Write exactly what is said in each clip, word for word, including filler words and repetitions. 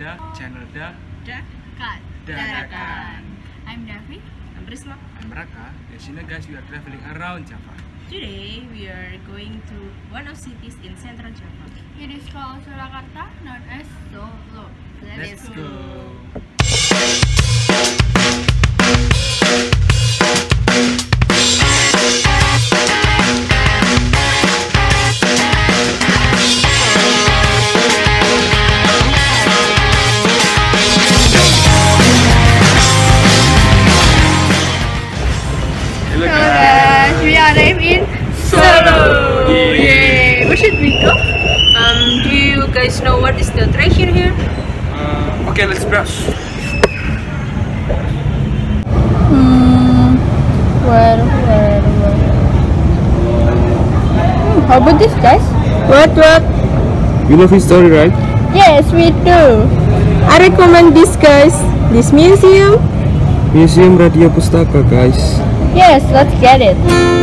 the channel the Dadakan. Dadakan. I'm Davi. I'm Prisma. I'm Raka. And sini guys, we are traveling around Java. Today we are going to one of cities in Central Java. It is called Yogyakarta, known as Solo. Let's go. Hello guys, we arrived in Solo. Yay! Where should we go? Um, do you guys know what is the attraction here? Uh, okay, let's brush. Hmm. Where, where, where? Hmm, how about this, guys? What, what? You love his story, right? Yes, we do. I recommend this, guys. This museum. Museum Radya Pustaka, guys. Yes, let's get it.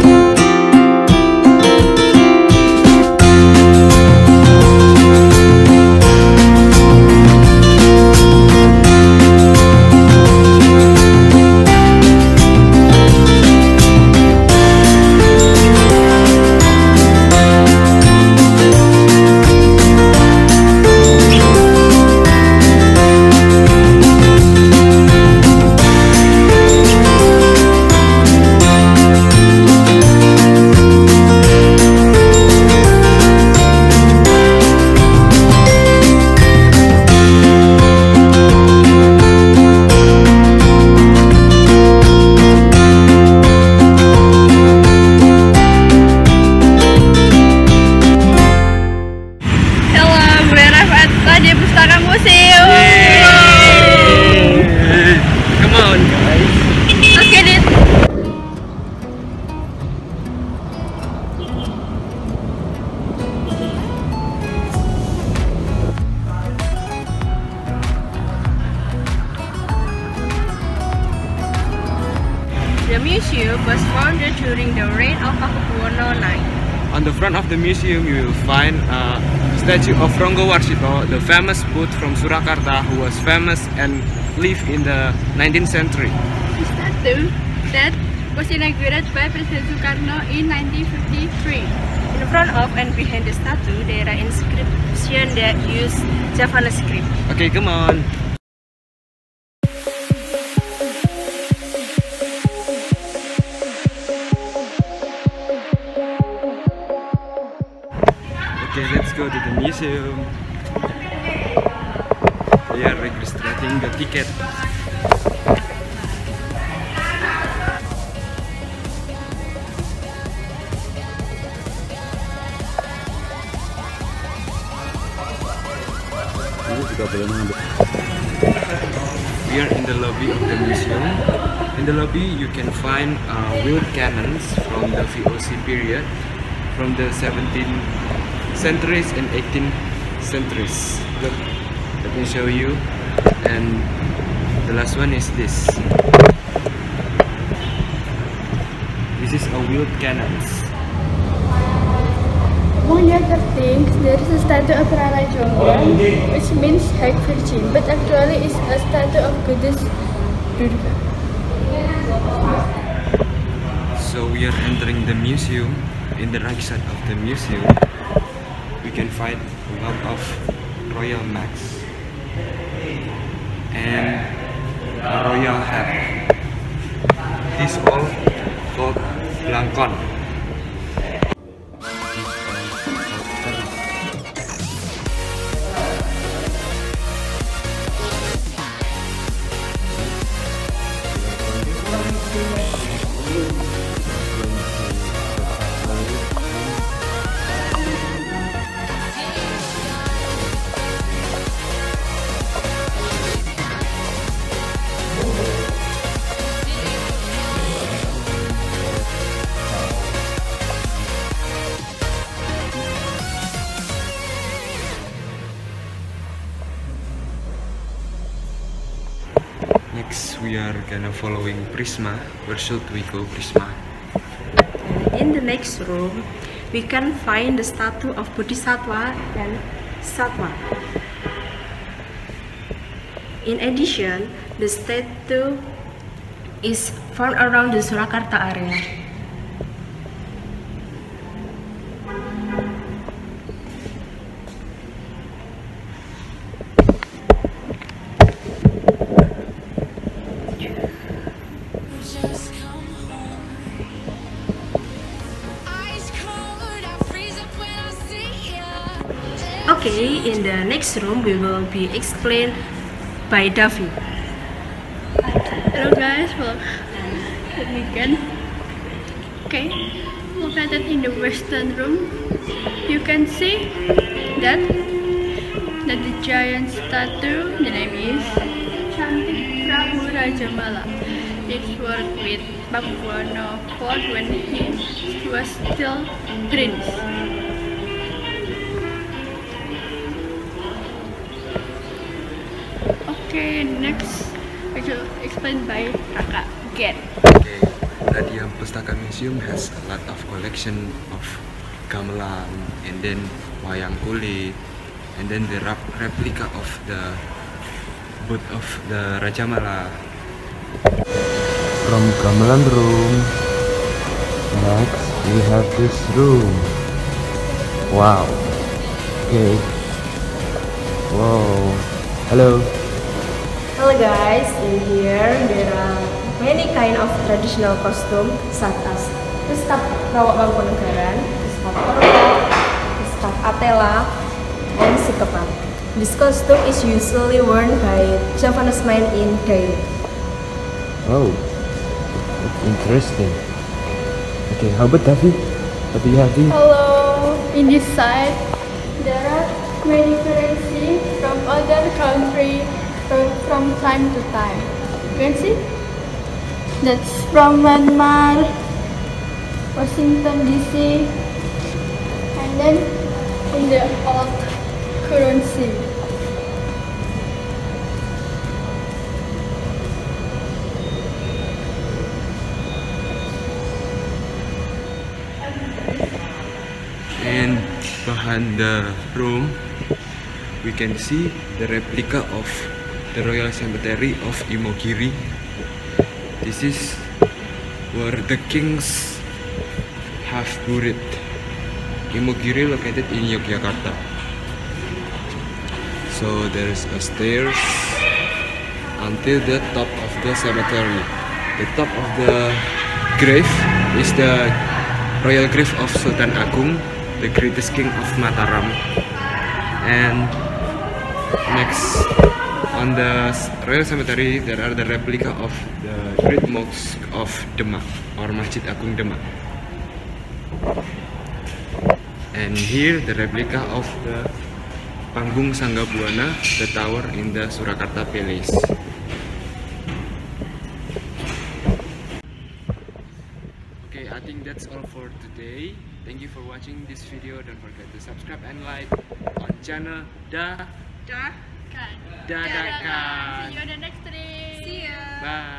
Radya Pustaka Museum. Yay! Come on, guys. Let's get it. The museum was founded during the reign of Pakubuwono the ninth. On the front of the museum, you will find a statue of Ronggo Warsito, the famous poet from Surakarta who was famous and lived in the nineteenth century. The statue that was inaugurated by President Sultan in nineteen fifty-three. In front of and behind the statue, there are inscriptions that use Javanese script. Okay, come on. Okay, let's go to the museum. We are registering the ticket. We are in the lobby of the museum. In the lobby, you can find uh, wheeled cannons from the V O C period, from the seventeenth centuries and eighteenth centuries. Look, let me show you. And the last one is this. This is a wheeled cannons. Among the other things, there is a statue of Rara Jonggrang, which means High Virgin, but actually is a statue of Goddess Durga. So we are entering the museum. In the right side of the museum, we can find a lot of royal maps and a royal hat. This all called Blangkon. Next, we are gonna following Prisma. Where should we go, Prisma? In the next room, we can find the statue of Bodhisattva and Sattva. In addition, the statue is found around the Surakarta area. Okay, in the next room we will be explained by Davi. Hello guys, well, let me begin. Okay, located in the western room, you can see that that the giant statue, the name is Cantik Prabu Raja Mala. It's worked with Pakubuwono the fourth when he was still prince. Okay, next I will explain by Raka again. Okay, Radya Pustaka Museum has a lot of collection of gamelan and then wayang kulit and then the rep replica of the booth of the Raja Mala. From gamelan room, next we have this room. Wow. Okay. Wow. Hello. Hello guys, in here there are many kind of traditional costume such as Ustad Rawak Mangkunegaran, Ustad Perok, Ustad Atela, and Sikepan. This costume is usually worn by Javanese men in Daily. Oh, that's interesting. Okay, how about Davi? What do you have here? Hello, in this side there are many currency from other country. From time to time. You can see? That's from Myanmar, Washington D C, and then in the old currency. And behind the room, we can see the replica of the Royal Cemetery of Imogiri. This is where the kings have buried. Imogiri located in Yogyakarta. So there is a stairs until the top of the cemetery. The top of the grave is the royal grave of Sultan Agung, the greatest king of Mataram. And next, on the Royal Cemetery, there are the replica of the Great Mosque of Demak, or Masjid Agung Demak. And here, the replica of the Panggung Sanggabuana, the tower in the Surakarta Palace. Okay, I think that's all for today. Thank you for watching this video. Don't forget to subscribe and like on channel Da Dadakan. Dadakan. See you on the next stream. See ya! Bye.